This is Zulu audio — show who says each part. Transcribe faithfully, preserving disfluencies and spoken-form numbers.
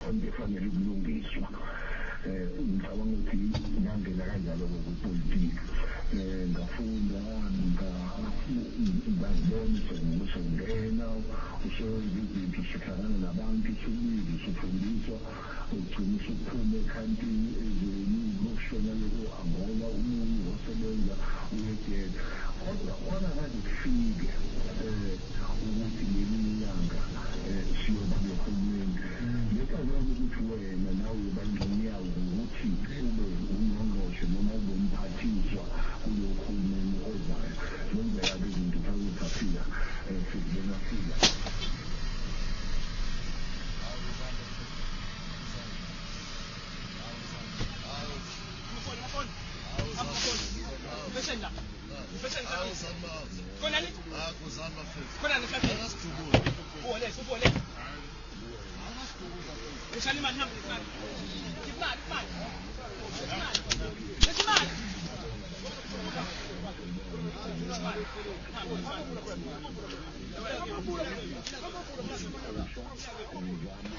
Speaker 1: yonke efanele ukulungiswa. Ngicabanga ukuthi ngangena kanjalo kwepolitiki, ngafunda ngazibona usongena usewenza izinto, usuhlangana nabantu, usubili, usufundiswa, ugcina usuphume ekhantini ezweni lokushona loko angola umunye wasebenza uyegeda. Kodwa kwangaze kufike ukuthi ngelinye inyanga siyoba nohulumeni. Ngiyacabanga ukuthi wena nawe uyoba ingxenye yawo ukuthi ube ungqongqoshe noma ube umphathiswa kulowo hulumeni ozayo. Kwenzeka-ke izinto phakathi safika sizibona fika. Thank you.